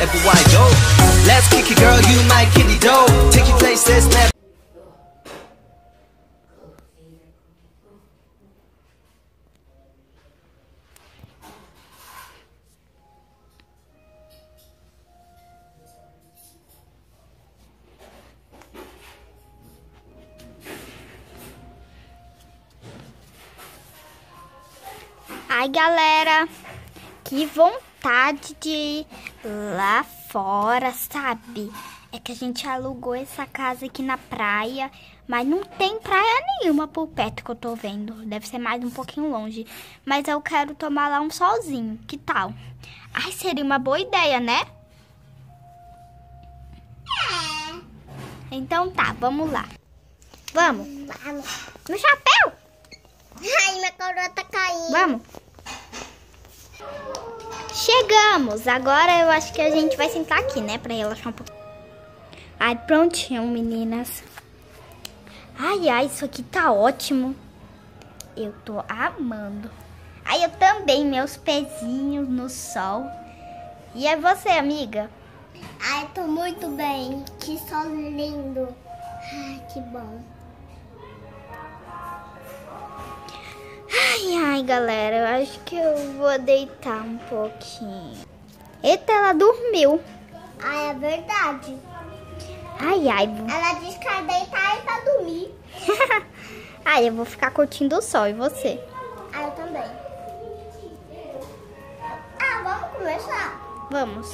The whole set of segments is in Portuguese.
everywhere I go. Let's kick it, girl, you my kitty dough. Take you places, never. Ai, galera, que vontade de ir lá fora, sabe? É que a gente alugou essa casa aqui na praia, mas não tem praia nenhuma por perto que eu tô vendo. Deve ser mais um pouquinho longe. Mas eu quero tomar lá um solzinho, que tal? Ai, seria uma boa ideia, né? Então tá, vamos lá. Vamos? Vamos. No chapéu? Ai, minha coroa tá caindo. Vamos. Chegamos. Agora eu acho que a gente vai sentar aqui, né? Pra relaxar um pouquinho. Ai, prontinho, meninas. Ai, ai, isso aqui tá ótimo. Eu tô amando. Ai, eu também, meus pezinhos no sol. E é você, amiga? Ai, tô muito bem. Que sol lindo. Ai, que bom. Ai, ai, galera, eu acho que eu vou deitar um pouquinho. Eita, ela dormiu. Ai, é verdade. Ai, ai. Ela disse que ia deitar e pra dormir. Ai, eu vou ficar curtindo o sol, e você? Ah, eu também. Ah, vamos começar? Vamos.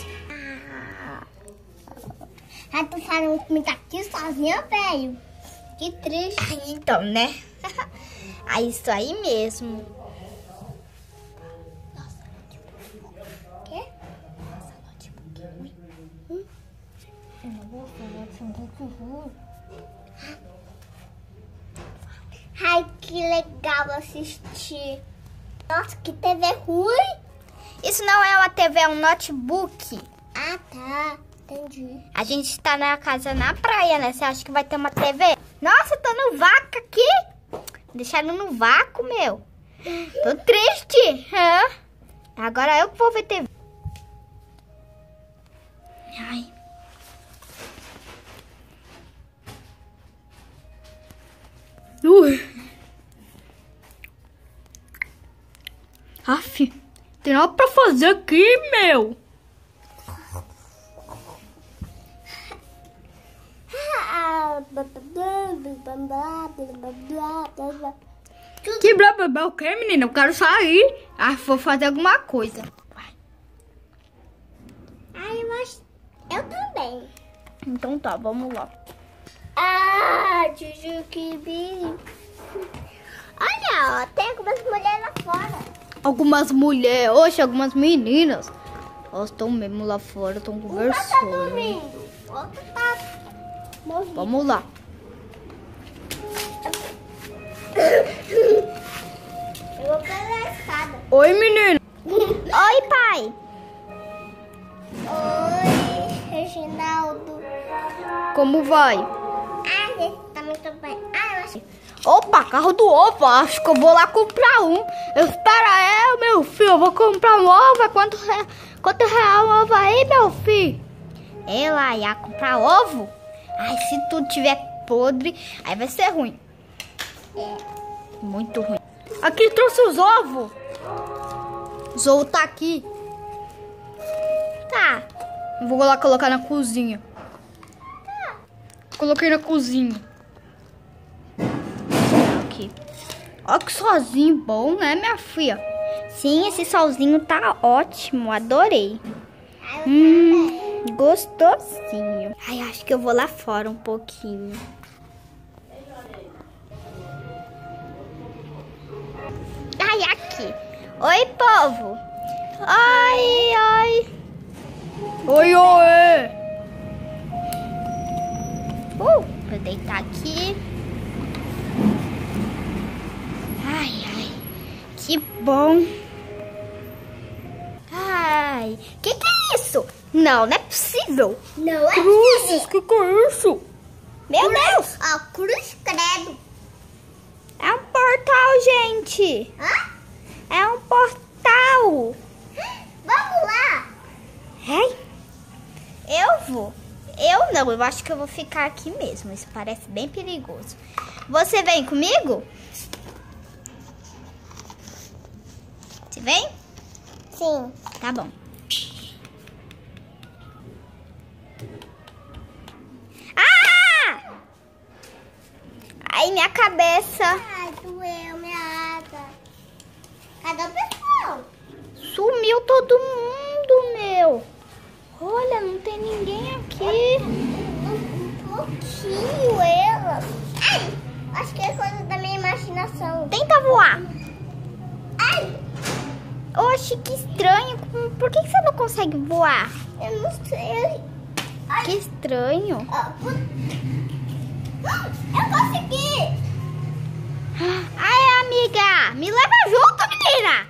Ah, tô falando comigo aqui sozinha, velho. Que triste. Ai, então, né? É isso aí mesmo. Quê? Ai, que legal assistir. Nossa, que TV ruim. Isso não é uma TV, é um notebook. Ah, tá. Entendi. A gente tá na casa na praia, né? Você acha que vai ter uma TV? Nossa, tô no vácuo aqui. Deixaram no vácuo, meu. Tô triste. Agora eu que vou ver TV. Ai. Aff, tem nada pra fazer aqui, meu. Que blá blá blá o que, menina? Eu quero sair. Ah, vou fazer alguma coisa. Ai, eu também. Então tá, vamos lá. Ah, Jujuquibi. Olha, ó, tem algumas mulheres lá fora. Algumas mulheres, oxe, algumas meninas. Elas estão mesmo lá fora, estão Uma tá conversando. dormindo, outra tá morrendo. Vamos lá. Eu vou pela escada. Oi, menino. Oi, pai. Oi, Reginaldo. Como vai? Ah, esse tá muito bem. Ah, eu acho. Opa, carro do ovo. Acho que eu vou lá comprar um. Espera, meu filho. Eu vou comprar um ovo. Quanto real um ovo aí, meu filho? Ela ia comprar ovo? Ai, se tu tiver podre, aí vai ser ruim. Muito ruim. Aqui, trouxe os ovos. Os ovos tá aqui. Tá. Vou lá colocar na cozinha. Coloquei na cozinha. Aqui. Olha que solzinho bom, né, minha filha? Sim, esse solzinho tá ótimo. Adorei. Gostosinho. Ai, acho que eu vou lá fora um pouquinho. Ai, aqui. Oi, povo. Oi, oi. Oi, oi. Vou deitar aqui. Ai, ai. Que bom. Ai, que é isso? Não, não é possível. Não é Cruzes, que é isso? Meu Deus. Ó, cruz credo. É um portal, gente. Hã? É um portal. Vamos lá. Ai, Eu vou. Eu não, eu acho que eu vou ficar aqui mesmo. Isso parece bem perigoso. Você vem comigo? Você vem? Sim. Tá bom. Ah! Ai, minha cabeça. Ai, doeu minha asa. Cadê o pessoal? Sumiu todo mundo, meu. Olha, não tem ninguém aqui. Um pouquinho ela. Ai, acho que é coisa da minha imaginação. Tenta voar. Ai, Oxe, que estranho. Por que você não consegue voar? eu não sei. Ai, Que estranho. eu consegui. Ai, amiga, me leva junto, menina.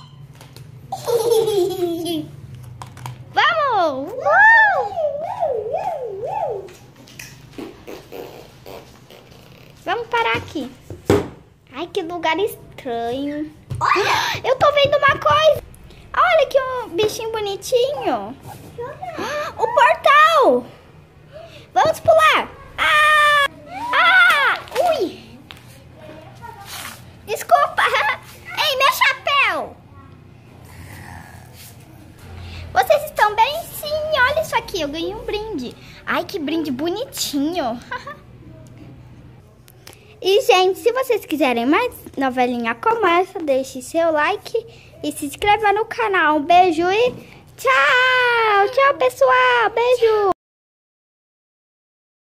Vamos. Vamos parar aqui. Ai, que lugar estranho. Olha. Eu tô vendo uma coisa. Olha que um bichinho bonitinho. O portal. Vamos pular. Ah! Ah! Ui! Desculpa. Ei, meu chapéu. Vocês estão bem? Sim, olha isso aqui. Eu ganhei um brinde. Ai, que brinde bonitinho. E, gente, se vocês quiserem mais novelinha como essa, deixe seu like e se inscreva no canal. Um beijo e tchau! Tchau, pessoal! Beijo!